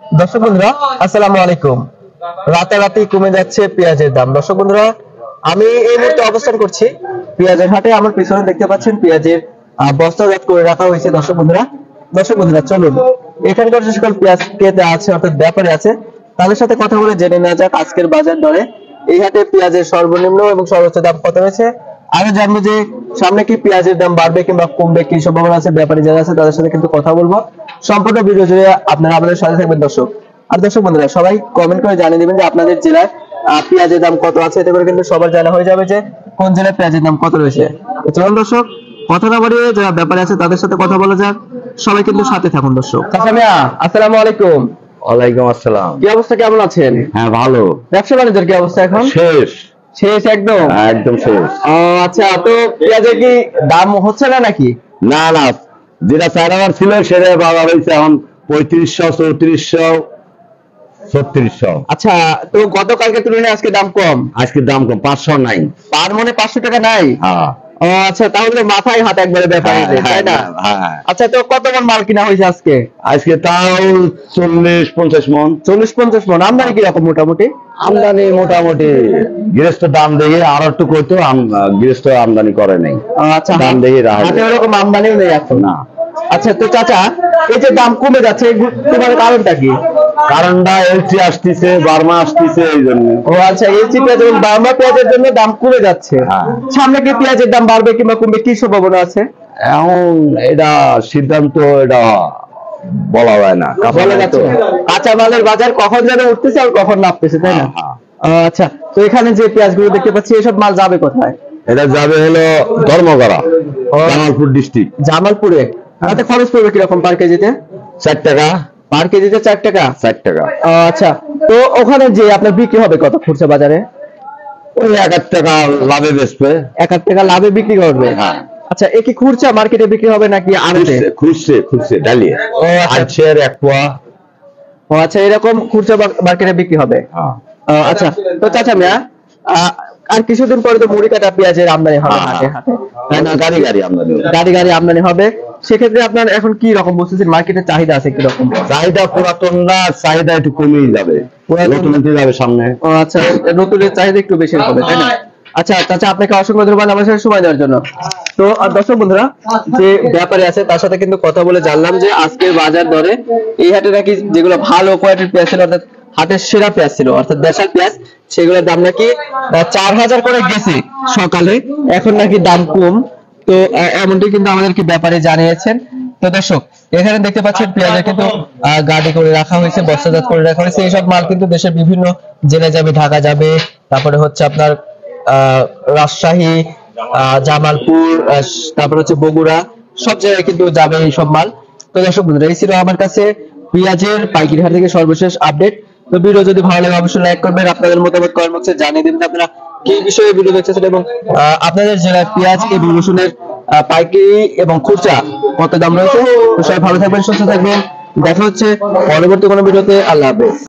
দর্শক বন্ধুরা আসসালামু আলাইকুম। রাতারাতি কমে যাচ্ছে পেঁয়াজের দাম। দর্শক বন্ধুরা, আমি এই মুহূর্তে অবস্থান করছি পেঁয়াজের হাটে। আমার পিছনে দেখতে পাচ্ছেন পেঁয়াজের বস্তাজাত করে রাখা হয়েছে। দর্শক বন্ধুরা চলুন এখানকার যে সকল পেঁয়াজ ক্রেতা আছে অর্থাৎ ব্যাপারী আছে তাদের সাথে কথা বলে জেনে নেওয়া যাক আজকের বাজার দরে এই হাটে পেঁয়াজের সর্বনিম্ন এবং সর্বোচ্চ দাম কত রয়েছে। আরো জানবো যে সামনে কি পেঁয়াজের দাম বাড়বে কিংবা কমবে, কি সম্ভাবনা আছে। ব্যাপারী যারা আছে তাদের সাথে কিন্তু কথা বলবো। সম্পূর্ণ ভিডিও জুড়ে আপনারা আমাদের সাথে থাকবেন দর্শক। আর দর্শক বন্ধুরা, সবাই কমেন্ট করে জানিয়ে দিবেন যে আপনাদের জেলায় পেঁয়াজের দাম কত আছে। এতে করে কিন্তু সবার জানা হয়ে যাবে যে কোন জেলায় পেঁয়াজের দাম কত রয়েছে। চলুন দর্শক, কথা না বাড়িয়ে যারা ব্যাপারী আছে তাদের সাথে কথা বলা যাক। সবাই কিন্তু সাথে থাকুন দর্শক। চাচা মিয়া, আসসালামু আলাইকুম। ওয়ালাইকুম আসসালাম। কি অবস্থা, কেমন আছেন? হ্যাঁ ভালো। ব্যবসা বাণিজ্যের কি অবস্থা এখন? শেষ একদম? একদম শেষ। আচ্ছা, তো পেঁয়াজের কি দাম হচ্ছে না নাকি? না না, যেটা 4,000 ছিল সেটা বাজার হয়েছে এখন 3500, 3400, 3600। আচ্ছা, তো গতকালকে তুলনায় আজকে দাম কম? আজকে দাম কম, 500 নাই। তার মানে 500 টাকা নাই? হ্যাঁ। আচ্ছা, তাহলে মাথায় হাত একবারে ব্যাপার, তাই না? হ্যাঁ। আচ্ছা, তো কত মন মাল কিনা হয়েছে আজকে? আজকে তাও 40-50 মন। 40-50 মন। আমদানি কিরকম মোটামুটি? আমদানি মোটামুটি গৃহস্থ দাম দেখে আর একটু করতো, গৃহস্থ আমদানি করে নাই। আচ্ছা, দাম দেখে হাটে ওরকম আমদানিও নেই এখন? না। আচ্ছা, তো চাচা এই যে দাম কমে যাচ্ছে তোমার কারণটা কি? কারণটা এলসি আসতেছে, বার্মা আসতেছে, এই জন্য। ও আচ্ছা, এলসি পেঁয়াজ এবং বার্মা পেঁয়াজের জন্য দাম কমে যাচ্ছে। হ্যাঁ। সামনে কি পেঁয়াজের দাম বাড়বে কিংবা কমবে, কি সম্ভাবনা আছে? এখন এটা সিদ্ধান্ত এটা বলা যায় না। বলা যাচ্ছে না। কাঁচা মালের বাজার কখন যেন উঠতেছে আর কখন নামতেছে, তাই না? আচ্ছা, তো এখানে যে পেঁয়াজগুলো দেখতে পাচ্ছি এসব মাল যাবে কোথায়? এটা যাবে হলো ধর্মগড়া, জামালপুর ডিস্ট্রিক্ট। জামালপুরে? তাতে খরচ পড়বে কিরকম পার কেজিতে? 4 টাকা পার কেজিতে? 4 টাকা? 4 টাকা। আচ্ছা, তো ওখানে যে আপনার বিক্রি হবে কত খুচরা বাজারে? ওই 1 টাকা লাভে বেচবে। 1 টাকা লাভে বিক্রি করবে? হ্যাঁ। আচ্ছা, এ কি খুচরা মার্কেটে বিক্রি হবে নাকি আড়তে? খুচরে ডালিয়ে। ও আচ্ছা। আজকের 1 পোয়া। ও আচ্ছা, এরকম খুচরা মার্কেটে বিক্রি হবে। হ্যাঁ। আচ্ছা, তো চাচা মিয়া, আর কিছুদিন পরে তো মুড়ি কাটা পেঁয়াজের আমদানি হবে হাটে হাটে, তাই না? গাড়ি গাড়ি আমদানি হবে। গাড়ি আমদানি হবে। সেক্ষেত্রে আপনার এখন কি রকম বুঝতেছেন মার্কেটের চাহিদা আছে কি রকম? চাহিদা পুরাতন না, চাহিদা একটু কমেই যাবে, নতুন যাবে সামনে। ও আচ্ছা, নতুনের চাহিদা একটু বেশি হবে, তাই না? আচ্ছা চাচা, আপনাকে অসংখ্য ধন্যবাদ আমার সাথে সময় দেওয়ার জন্য। তো দর্শক বন্ধুরা, যে ব্যাপারী আছে তার সাথে কিন্তু কথা বলে জানলাম যে আজকের বাজার দরে এই হাটে নাকি যেগুলো ভালো কোয়ালিটির পেঁয়াজ ছিল অর্থাৎ হাটের সেরা পেঁয়াজ ছিল অর্থাৎ দেশাল পেঁয়াজ, সেগুলোর দাম নাকি 4000 করে গেছে সকালে, এখন নাকি দাম কম। তো এমনটি কিন্তু আমাদেরকে ব্যাপারে জানিয়েছেন। তো দর্শক, এখানে দেখতে পাচ্ছেন পেঁয়াজের কিন্তু গাড়ি করে রাখা হয়েছে, বস্তাজাত করে রাখা হয়েছে। এইসব মাল কিন্তু দেশের বিভিন্ন জেলায় যাবে, ঢাকা যাবে, তারপরে হচ্ছে আপনার রাজশাহী, জামালপুর, তারপর হচ্ছে বগুড়া, সব জায়গায় কিন্তু যাবে এইসব মাল। তো দর্শক বন্ধুরা, এই ছিল আমার কাছে পেঁয়াজের পাইকারি হাট থেকে সর্বশেষ আপডেট। তো ভিডিও যদি ভালো লাগে অবশ্যই লাইক করবেন, আপনাদের মতামত কমেন্ট বক্সে জানিয়ে দিবেন আপনারা কি বিষয়ে ভিডিও দেখতেছেন এবং আপনাদের জেলায় পেঁয়াজ এবং রসুনের পাইকারি এবং খুচরা কত দাম রয়েছে। তো সবাই ভালো থাকবেন, সুস্থ থাকবেন। দেখা হচ্ছে পরবর্তী কোনো ভিডিওতে। আল্লাহ হাফেজ।